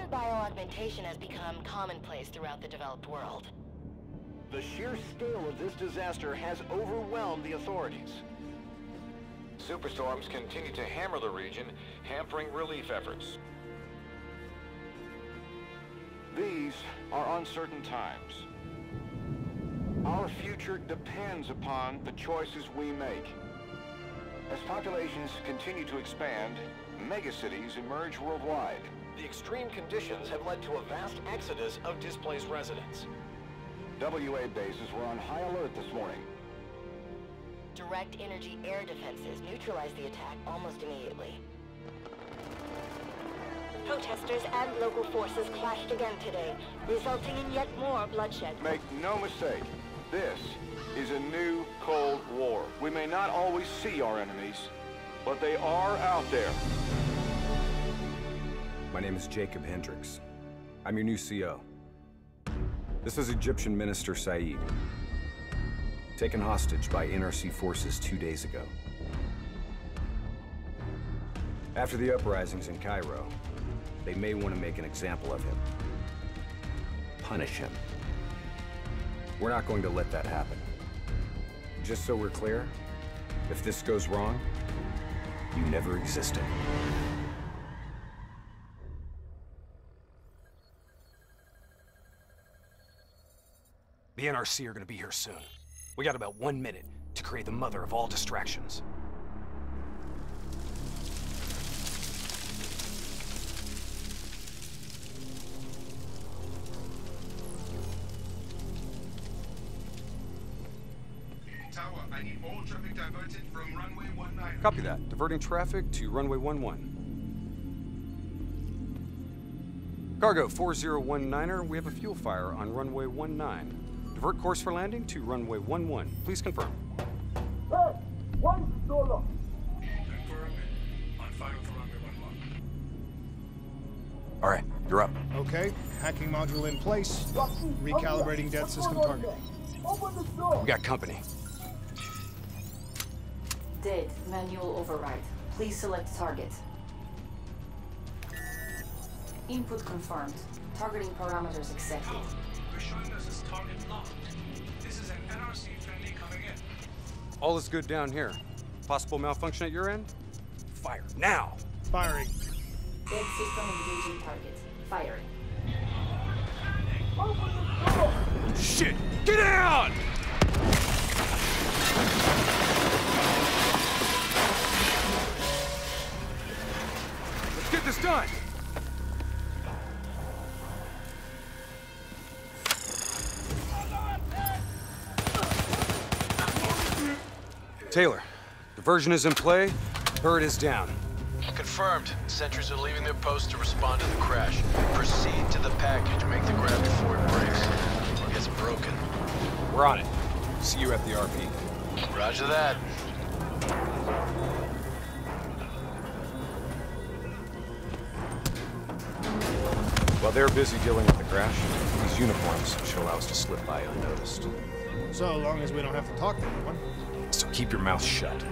bioaugmentation has become commonplace throughout the developed world. The sheer scale of this disaster has overwhelmed the authorities. Superstorms continue to hammer the region, hampering relief efforts. These are uncertain times. Our future depends upon the choices we make. As populations continue to expand, megacities emerge worldwide. The extreme conditions have led to a vast exodus of displaced residents. WA bases were on high alert this morning. Direct energy air defenses neutralized the attack almost immediately. Protesters and local forces clashed again today, resulting in yet more bloodshed. Make no mistake, this is a new Cold War. We may not always see our enemies, but they are out there. My name is Jacob Hendricks. I'm your new CO. This is Egyptian Minister Said, taken hostage by NRC forces 2 days ago. After the uprisings in Cairo, they may want to make an example of him. Punish him. We're not going to let that happen. Just so we're clear, if this goes wrong, you never existed. The NRC are gonna be here soon. We got about 1 minute to create the mother of all distractions. Tower, I need all traffic diverted from runway 19. Copy that. Diverting traffic to runway 11. Cargo 4019er, we have a fuel fire on runway 19. Divert course for landing to runway 11. Please confirm. Hey, one solo. Confirm. On fire for runway 11. All right, you're up. Okay, hacking module in place. Recalibrating dead system targeting. We got company. Dead. Manual override. Please select target. Input confirmed. Targeting parameters accepted. We're showing us as target locked. This is an NRC friendly coming in. All is good down here. Possible malfunction at your end? Fire now! Firing. Dead system engaging target. Firing. Shit! Get down! Let's get this done! Taylor, diversion is in play. Bird is down. Confirmed. Sentries are leaving their post to respond to the crash. Proceed to the package. Make the grab before it breaks. Or gets broken. We're on it. See you at the RP. Roger that. While they're busy dealing with the crash, these uniforms should allow us to slip by unnoticed. So long as we don't have to talk to anyone. So keep your mouth shut.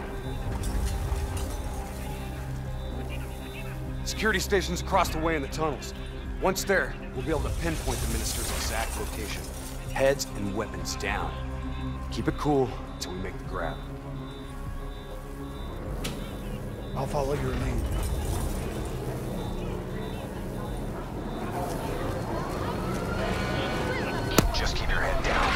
Security stations across the way in the tunnels. Once there, we'll be able to pinpoint the minister's exact location. Heads and weapons down. Keep it cool until we make the grab. I'll follow your lead. Just keep your head down.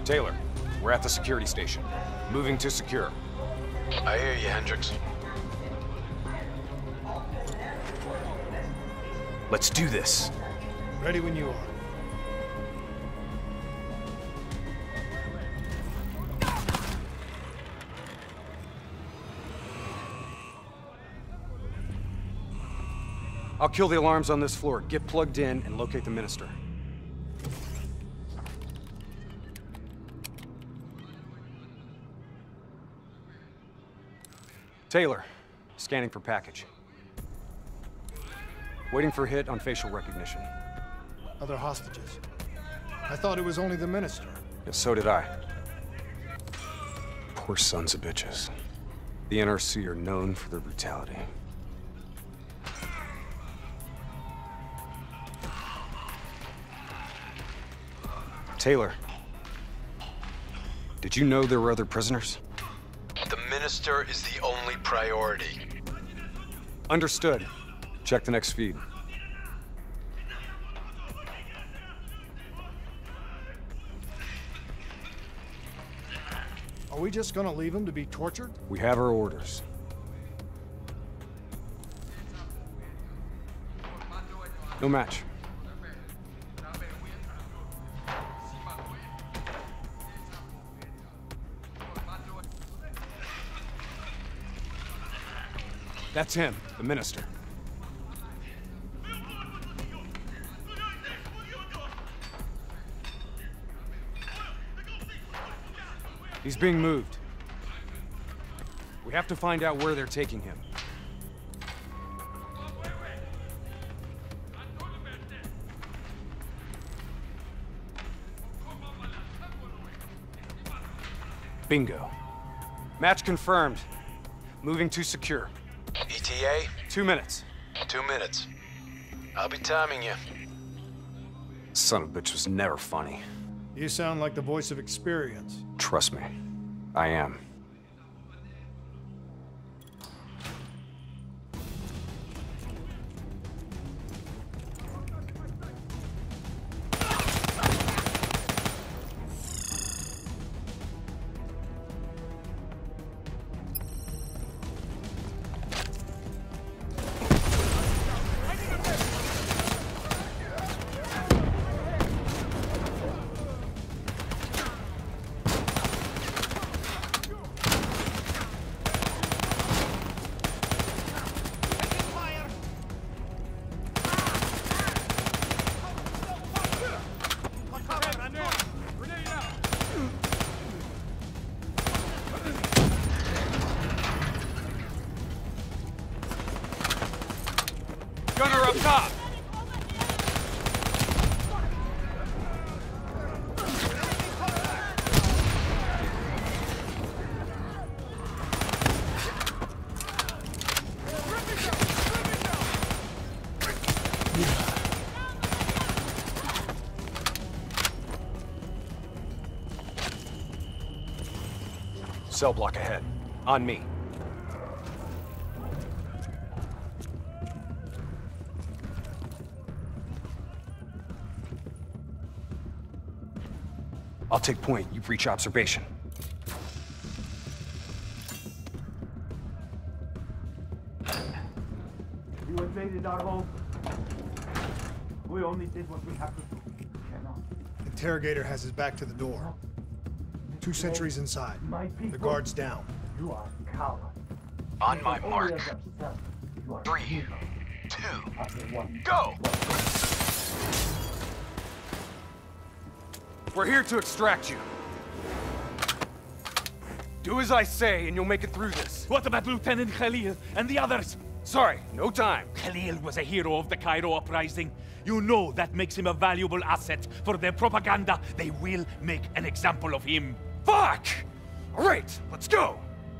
Taylor, we're at the security station. Moving to secure. I hear you, Hendricks. Let's do this. Ready when you are. I'll kill the alarms on this floor. Get plugged in and locate the minister. Taylor, scanning for package. Waiting for hit on facial recognition. Other hostages. I thought it was only the minister. Yeah, so did I. Poor sons of bitches. The NRC are known for their brutality. Taylor, did you know there were other prisoners? The minister is the only priority. Understood. Check the next feed. Are we just gonna leave him to be tortured? We have our orders. No match. That's him, the minister. He's being moved. We have to find out where they're taking him. Bingo. Match confirmed. Moving to secure. ETA? 2 minutes. 2 minutes. I'll be timing you. Son of a bitch was never funny. You sound like the voice of experience. Trust me, I am. Gunner up top! Cell block ahead. On me. I'll take point. You breach observation. You invaded our home. We only did what we have to do. Interrogator has his back to the door. 2 sentries inside. The guard's down. You are a coward. On my mark. 3, 2, go! We're here to extract you. Do as I say, and you'll make it through this. What about Lieutenant Khalil and the others? Sorry, no time. Khalil was a hero of the Cairo uprising. You know that makes him a valuable asset for their propaganda. They will make an example of him. Fuck! All right, let's go!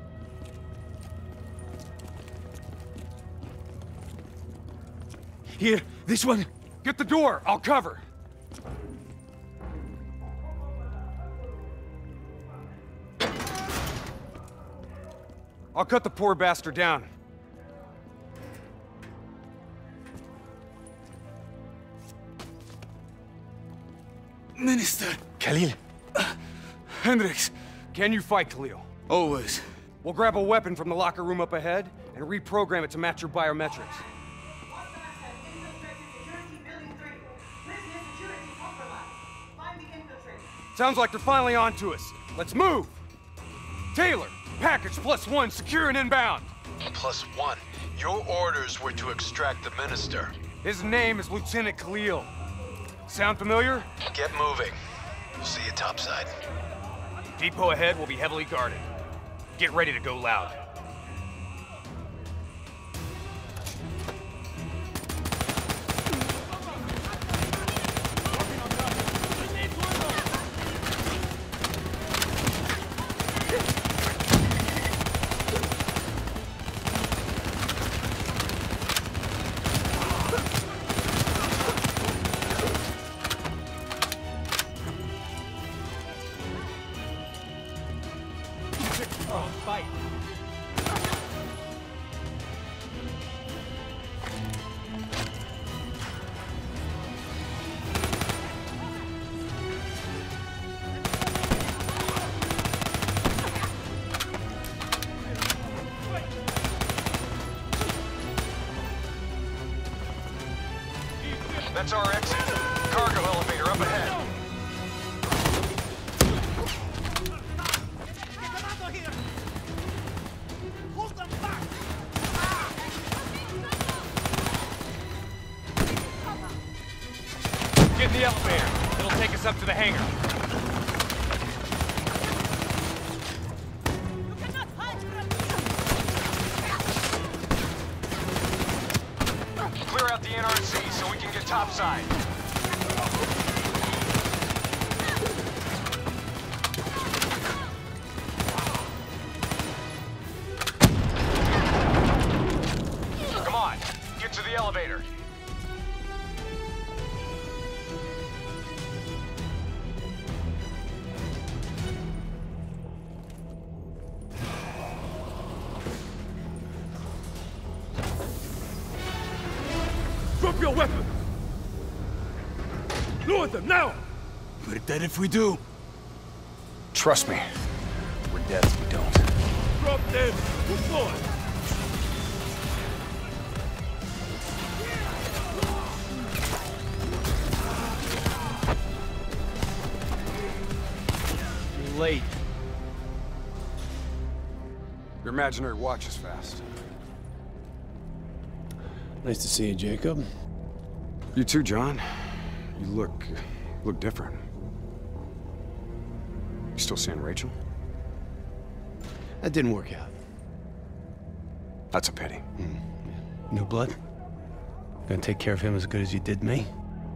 Here, this one. Get the door, I'll cover. I'll cut the poor bastard down. Minister. Khalil. Hendricks, can you fight Khalil? Always. We'll grab a weapon from the locker room up ahead and reprogram it to match your biometrics. Sounds like they're finally on to us. Let's move! Taylor, package +1, secure and inbound. +1? Your orders were to extract the minister. His name is Lieutenant Khalil. Sound familiar? Get moving. We'll see you topside. Depot ahead will be heavily guarded. Get ready to go loud. Fight. That's our exit. Cargo elevator up ahead. Get in the elevator. It'll take us up to the hangar. Clear out the NRC so we can get topside. Come on, get to the elevator. Drop your weapon! Lower them, now! We're dead if we do. Trust me, we're dead if we don't. Drop them! Move forward! You're late. Your imaginary watch is fast. Nice to see you, Jacob. You too, John. You look different. You still seeing Rachel? That didn't work out. That's a pity. New blood? Gonna take care of him as good as you did me?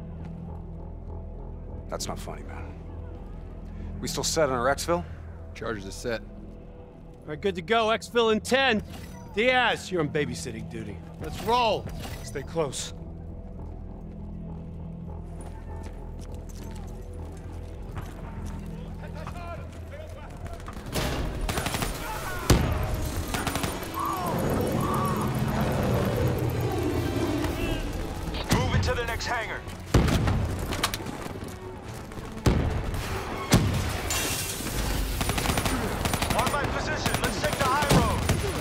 That's not funny, man. We still set on our exfil? Charges are set. All right, good to go. Exfil in 10. Diaz, you're on babysitting duty. Let's roll. Stay close. Move into the next hangar. On my position, let's take the high road.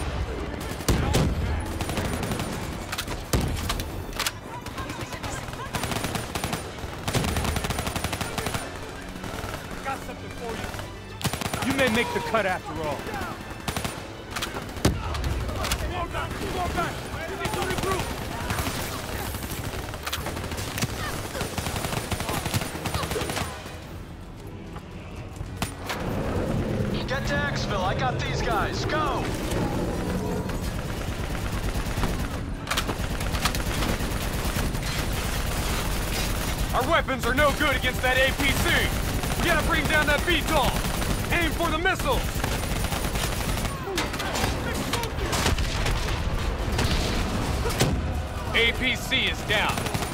Got something for you. You may make the cut after all. Fall back! Fall back! We need to regroup! Get to Exfil, I got these guys. Go! Our weapons are no good against that APC. We gotta bring down that VTOL. Aim for the missiles. APC is down.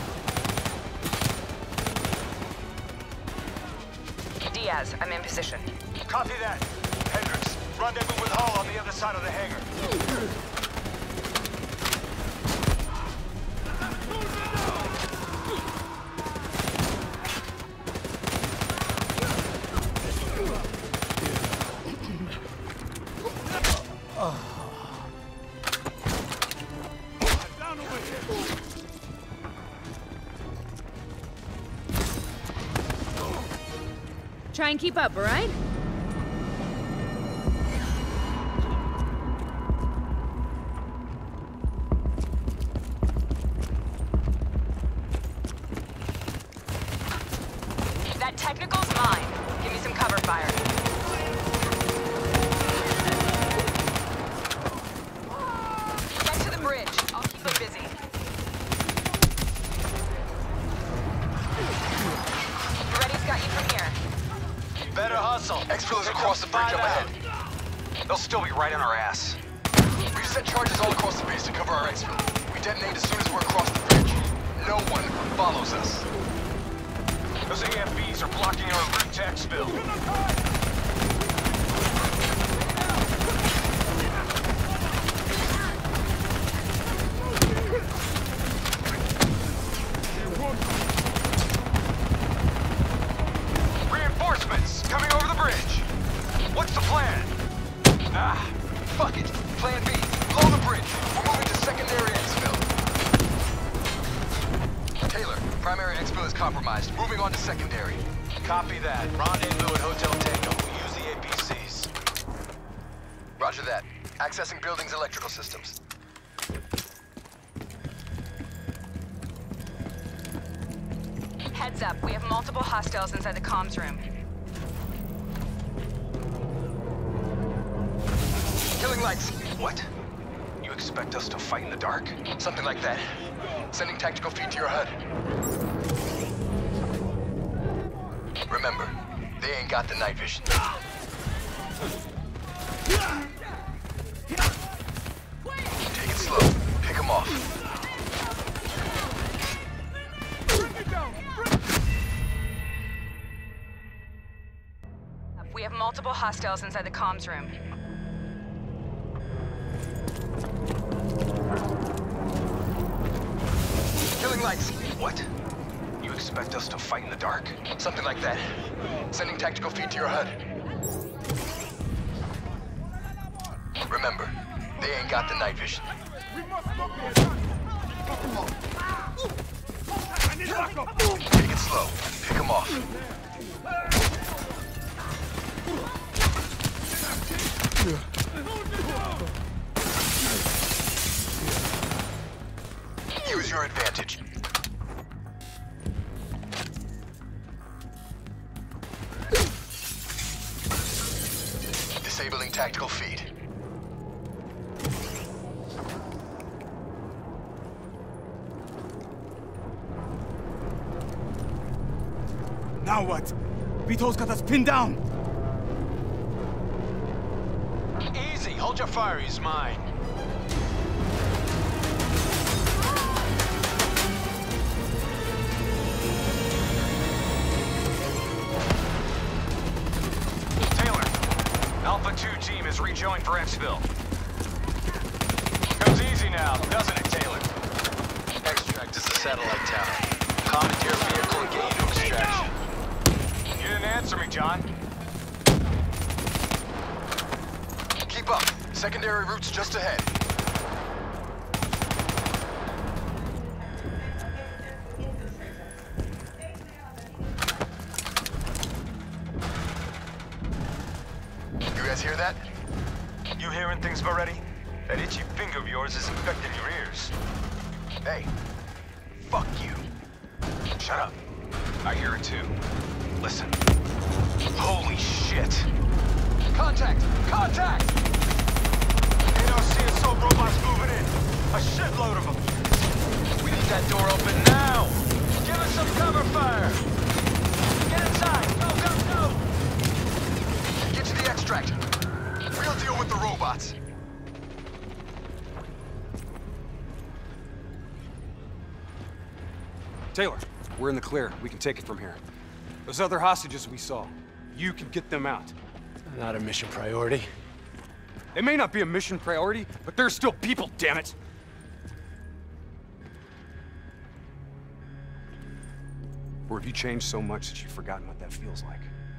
Diaz, I'm in position. Copy that. Hendricks, rendezvous with Hall on the other side of the hangar. Try and keep up, all right? That technical's mine. Give me some cover fire. Get to the bridge. I'll keep them busy. Reddy's got you from here. Better hustle. Exfil is across the bridge up ahead. They'll still be right on our ass. We've set charges all across the base to cover our exfil. We detonate as soon as we're across the bridge. No one follows us. Those AFBs are blocking our route to exfil. Reinforcements coming over the bridge. What's the plan? Fuck it. Plan B. Blow the bridge. We're moving to secondary exfil. Taylor, primary exfil is compromised. Moving on to secondary. Copy that. Rendezvous at Hotel Tango. We'll use the APCs. Roger that. Accessing building's electrical systems. Heads up, we have multiple hostiles inside the comms room. Killing lights. What? You expect us to fight in the dark? Something like that. Sending tactical feed to your HUD. Remember, they ain't got the night vision. Take it slow. Pick them off. We have multiple hostiles inside the comms room. Killing lights. What? You expect us to fight in the dark? Something like that. Sending tactical feed to your HUD. Remember, they ain't got the night vision. Take it slow. Pick them off. Use your advantage. Disabling tactical feed. Now what? Vito's got us pinned down! Easy. Hold your fire. He's mine. Taylor, Alpha 2 team is rejoined for exfil. Goes easy now, doesn't it, Taylor? Extract is the satellite tower. Commandeer vehicle and get you to extraction. You didn't answer me, John. Keep up. Secondary route's just ahead. You guys hear that? You hearing things already? That itchy finger of yours is infecting your ears. Hey, fuck you. Shut up. I hear it too. Listen. Holy shit. Contact! Contact! ARCSO robots moving in. A shitload of them. We need that door open now. Give us some cover fire. Get inside. Go, go, go. Get to the extract. We'll deal with the robots. Taylor, we're in the clear. We can take it from here. Those other hostages we saw, you can get them out. Not a mission priority. They may not be a mission priority, but they're still people, damn it! Or have you changed so much that you've forgotten what that feels like?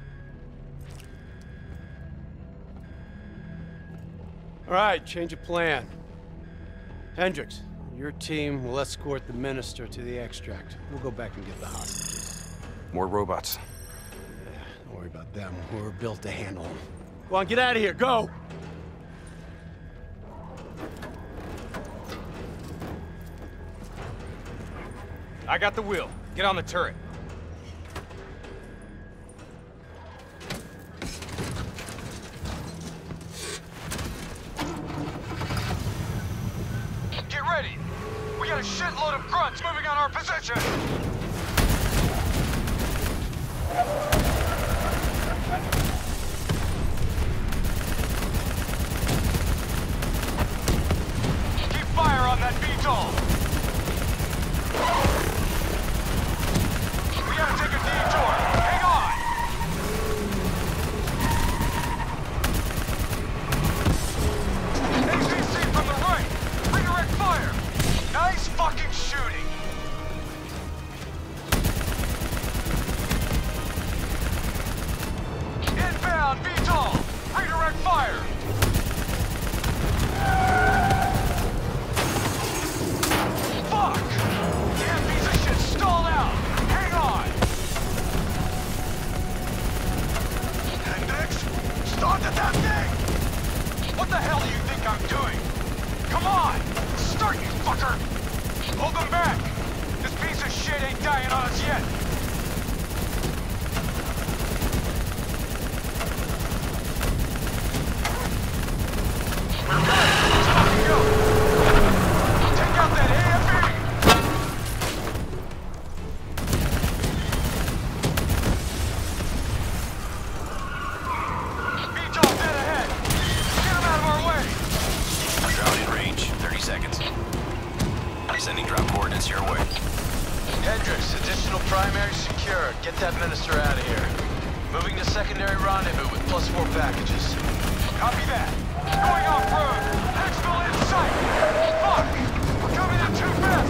All right, change of plan. Hendricks, your team will escort the minister to the extract. We'll go back and get the hostages. More robots. Yeah, don't worry worry about them. We're built to handle them. Go on, get out of here, go! I got the wheel. Get on the turret. Get ready! We got a shitload of grunts moving on our position! Keep fire on that VTOL! We gotta take a detour! Hang on! ACC from the right! Redirect fire! Nice fucking shooting! Inbound VTOL! Redirect fire! Fuck! Damn piece of shit stalled out! Hang on! Hendricks, start the damn thing! What the hell do you think I'm doing? Come on! Start, you fucker! Hold them back! This piece of shit ain't dying on us yet! We're good! Let's fucking go! Take out that AFE! VTOL dead ahead! Get him out of our way! Drone in range, 30 seconds. Sending drop coordinates your way. Hendricks, additional primary secured. Get that minister out of here. Moving to secondary rendezvous with +4 packages. Copy that. Going off-road. Exfil in sight. Fuck! We're coming in too fast.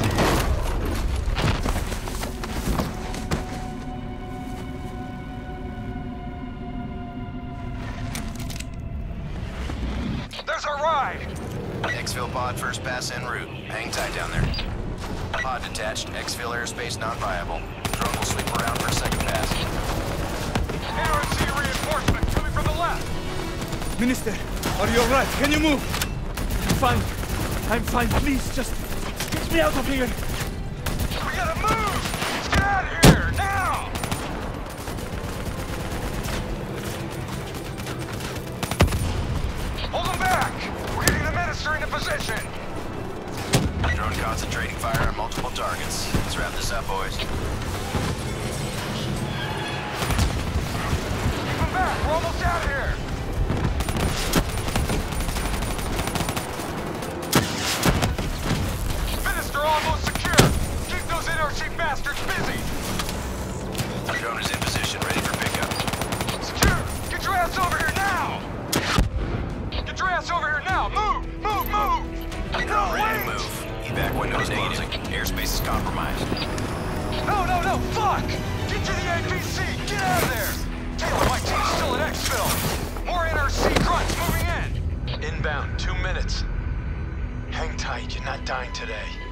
There's our ride. Exfil pod first pass en route. Hang tight down there. Pod detached. Exfil airspace non-viable. Drone will sweep around for a second pass. NRC reinforcement coming from the left. Minister, are you alright? Can you move? I'm fine. Please, just get me out of here. We gotta move! Let's get out of here, now! Hold them back! We're getting the minister into position! Drone concentrating fire on multiple targets. Let's wrap this up, boys. Keep them back! We're almost out of here! Minister almost secure! Keep those NRC bastards busy! Drone is in position, ready for pickup. Secure! Get your ass over here now! Get your ass over here now! Move! Move! Move! Drone ready to move. Evac window is closing. Airspace is compromised. No! Fuck! Get to the APC! Get out of there! Taylor, my team's still at Exfil. More NRC grunts moving in. Inbound, 2 minutes. Hang tight, you're not dying today.